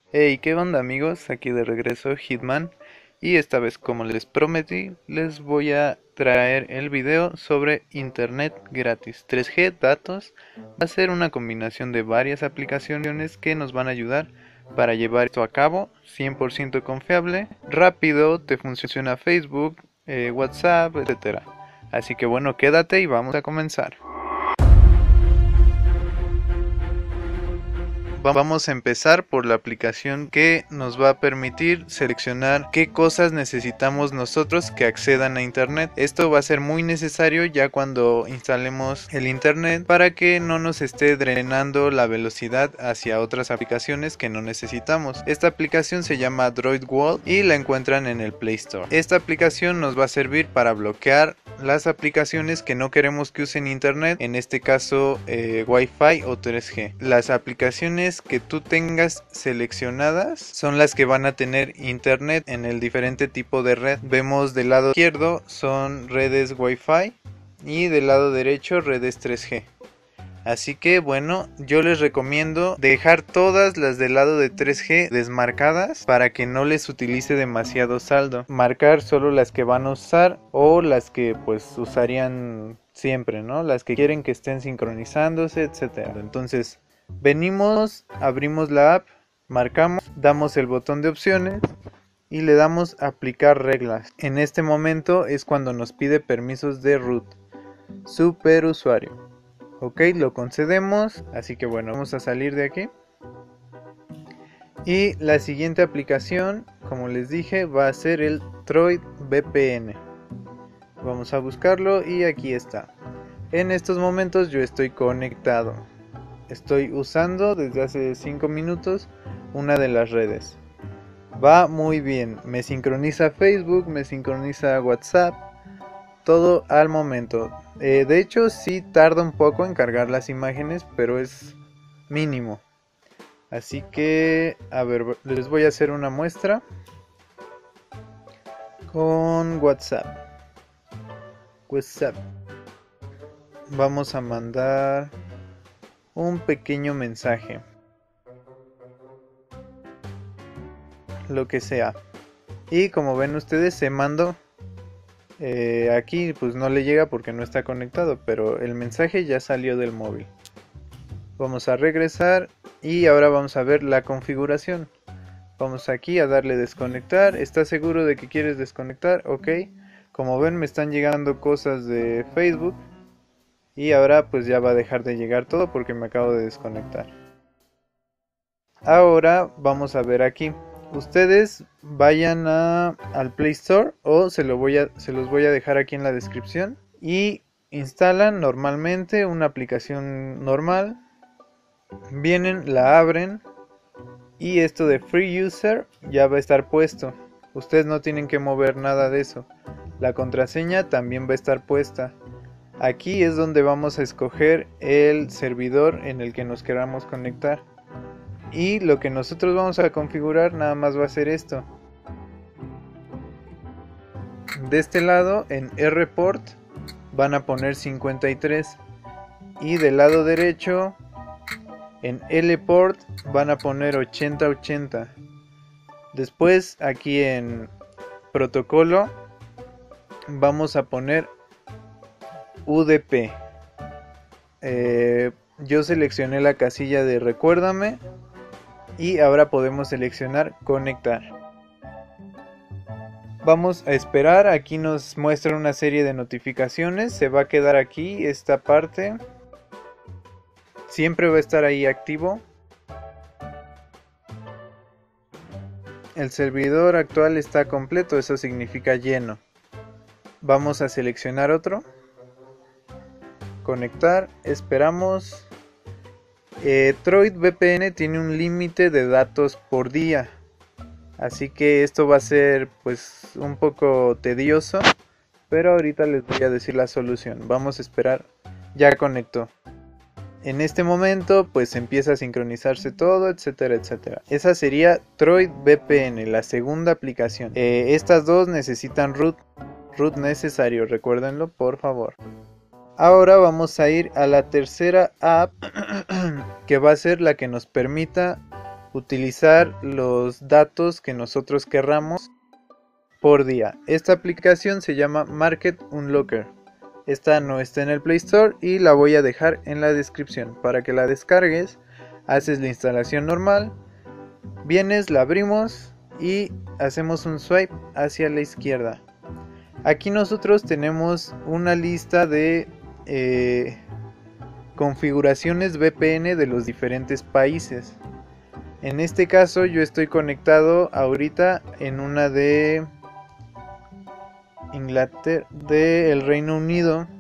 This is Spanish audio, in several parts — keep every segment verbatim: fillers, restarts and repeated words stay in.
Hey, ¿qué onda amigos? Aquí de regreso Hitman y esta vez, como les prometí, les voy a traer el video sobre internet gratis. tres G, datos, va a ser una combinación de varias aplicaciones que nos van a ayudar para llevar esto a cabo, cien por ciento confiable, rápido, te funciona Facebook, eh, WhatsApp, etcétera. Así que bueno, quédate y vamos a comenzar. Vamos a empezar por la aplicación que nos va a permitir seleccionar qué cosas necesitamos nosotros que accedan a internet. Esto va a ser muy necesario ya cuando instalemos el internet para que no nos esté drenando la velocidad hacia otras aplicaciones que no necesitamos. Esta aplicación se llama DroidWall y la encuentran en el Play Store. Esta aplicación nos va a servir para bloquear las aplicaciones que no queremos que usen internet, en este caso eh, Wi-Fi o tres G. Las aplicaciones que tú tengas seleccionadas son las que van a tener internet en el diferente tipo de red. Vemos del lado izquierdo son redes Wi-Fi y del lado derecho redes tres G. Así que bueno, yo les recomiendo dejar todas las del lado de tres G desmarcadas para que no les utilice demasiado saldo. Marcar solo las que van a usar o las que pues usarían siempre, ¿no? Las que quieren que estén sincronizándose, etcétera. Entonces, venimos, abrimos la app, marcamos, damos el botón de opciones y le damos aplicar reglas. En este momento es cuando nos pide permisos de root, superusuario. Ok, lo concedemos, así que bueno, vamos a salir de aquí. Y la siguiente aplicación, como les dije, va a ser el Droid V P N. Vamos a buscarlo y aquí está. En estos momentos yo estoy conectado. Estoy usando desde hace cinco minutos una de las redes. Va muy bien, me sincroniza Facebook, me sincroniza WhatsApp. Todo al momento. Eh, de hecho sí tarda un poco en cargar las imágenes, pero es mínimo. Así que, a ver, les voy a hacer una muestra con WhatsApp. WhatsApp. Vamos a mandar un pequeño mensaje. Lo que sea. Y como ven ustedes, se mandó. Eh, aquí pues no le llega porque no está conectado, pero el mensaje ya salió del móvil. Vamos a regresar y ahora vamos a ver la configuración. Vamos aquí a darle desconectar. ¿Estás seguro de que quieres desconectar? Ok. Como ven me están llegando cosas de Facebook y ahora pues ya va a dejar de llegar todo porque me acabo de desconectar. Ahora vamos a ver aquí. Ustedes vayan a, al Play Store o se, lo voy a, se los voy a dejar aquí en la descripción y instalan normalmente una aplicación normal, vienen, la abren y esto de Free User ya va a estar puesto. Ustedes no tienen que mover nada de eso. La contraseña también va a estar puesta. Aquí es donde vamos a escoger el servidor en el que nos queramos conectar. Y lo que nosotros vamos a configurar nada más va a ser esto. De este lado en R-Port van a poner cincuenta y tres. Y del lado derecho en L-Port van a poner ochenta ochenta. Después aquí en protocolo vamos a poner U D P. Eh, yo seleccioné la casilla de recuérdame. Y ahora podemos seleccionar conectar. Vamos a esperar, aquí nos muestra una serie de notificaciones, se va a quedar aquí esta parte. Siempre va a estar ahí activo. El servidor actual está completo, eso significa lleno. Vamos a seleccionar otro. Conectar, esperamos. Eh, Droid V P N tiene un límite de datos por día, así que esto va a ser pues un poco tedioso, pero ahorita les voy a decir la solución. Vamos a esperar. Ya conectó. En este momento pues empieza a sincronizarse todo, etcétera, etcétera. Esa sería Droid V P N, la segunda aplicación. Eh, estas dos necesitan root, root necesario, recuérdenlo por favor. Ahora vamos a ir a la tercera app que va a ser la que nos permita utilizar los datos que nosotros querramos por día. Esta aplicación se llama Market Unlocker. Esta no está en el Play Store y la voy a dejar en la descripción para que la descargues. Haces la instalación normal, vienes, la abrimos y hacemos un swipe hacia la izquierda. Aquí nosotros tenemos una lista de eh, configuraciones V P N de los diferentes países. En este caso yo estoy conectado ahorita en una de Inglaterra, del Reino Unido,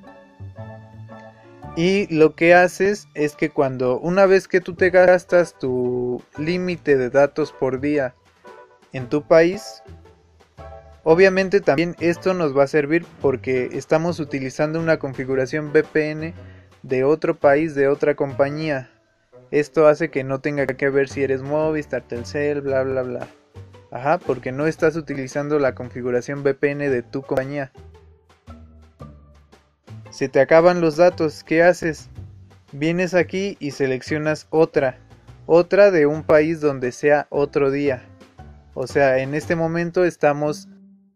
y lo que haces es que cuando una vez que tú te gastas tu límite de datos por día en tu país, obviamente también esto nos va a servir porque estamos utilizando una configuración V P N de otro país, de otra compañía. Esto hace que no tenga que ver si eres Movistar, Telcel, bla bla bla. Ajá, porque no estás utilizando la configuración V P N de tu compañía. Se te acaban los datos, ¿qué haces? Vienes aquí y seleccionas otra, otra de un país donde sea otro día. O sea, en este momento estamos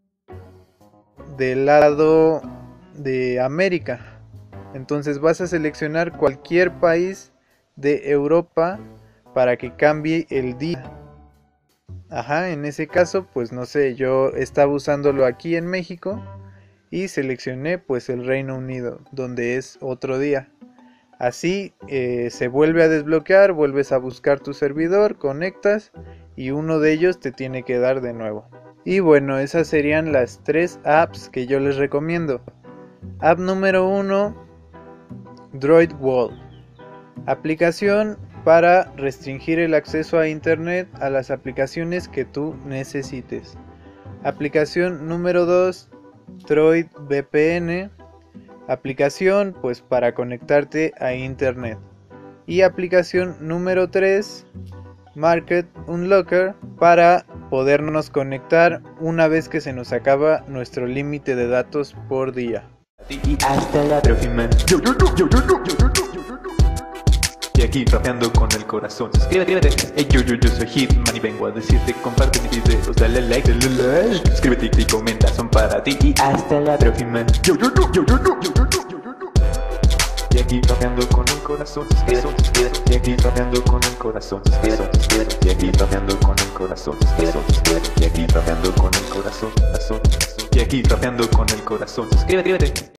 del lado de América. Entonces vas a seleccionar cualquier país de Europa para que cambie el día. Ajá, en ese caso, pues no sé, yo estaba usándolo aquí en México y seleccioné pues el Reino Unido, donde es otro día. Así eh, se vuelve a desbloquear, vuelves a buscar tu servidor, conectas y uno de ellos te tiene que dar de nuevo. Y bueno, esas serían las tres apps que yo les recomiendo. App número uno, Droid Wall. Aplicación para restringir el acceso a internet a las aplicaciones que tú necesites. Aplicación número dos, Droid V P N. Aplicación pues para conectarte a internet. Y aplicación número tres, Market Unlocker, para podernos conectar una vez que se nos acaba nuestro límite de datos por día. Y hasta la próxima. Yo, yo, yo, yo, yo, yo, yo, yo, yo, yo. Y aquí rapeando con el corazón. Suscríbete, suscríbete. Hey, yo, yo, yo soy Hitman y vengo a decirte: comparte mis videos, dale like, dale like. Suscríbete y comenta, son para ti. Y hasta la próxima. Yo, yo, yo, yo, yo, yo, yo, yo, yo, yo, yo. Y aquí rapeando con el corazón. Suscríbete, suscríbete. Y aquí rapeando con el corazón. Suscríbete, suscríbete. Y aquí rapeando con el corazón. Suscríbete, suscríbete. Y aquí rapeando con el corazón. Y aquí rapeando con el corazón. Suscríbete, suscríbete.